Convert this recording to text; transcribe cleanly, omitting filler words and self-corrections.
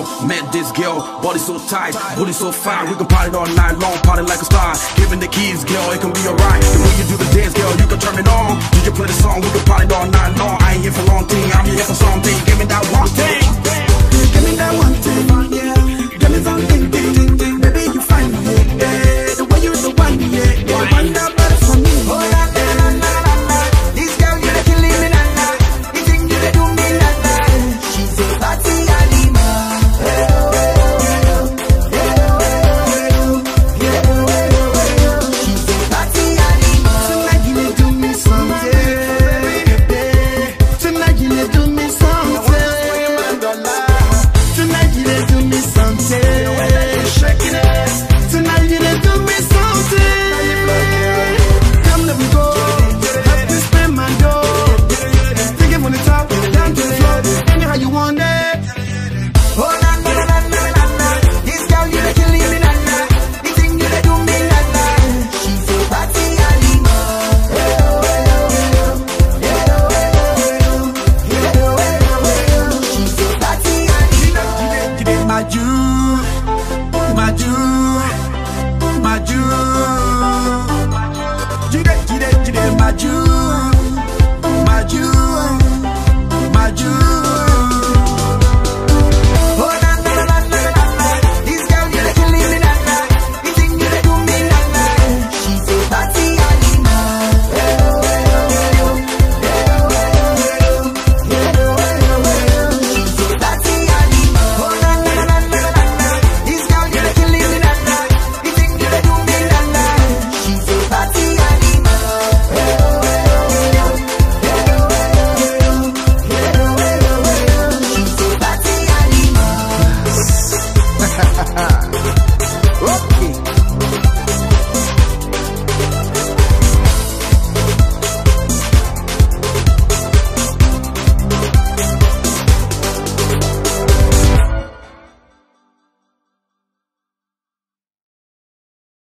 Met this girl, body so tight, booty so fine. We can party all night long, party like a star. Giving the keys, girl, it can be alright. The way you do the dance, girl, you can turn it on. You can play the song, we can party all night long. I ain't here for long thing, I'm here for something. Give me that one thing.